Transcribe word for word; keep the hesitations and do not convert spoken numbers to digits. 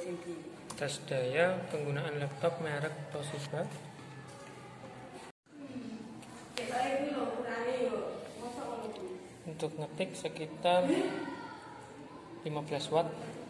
Tes daya penggunaan laptop merek Toshiba. Untuk ngetik sekitar lima belas watt.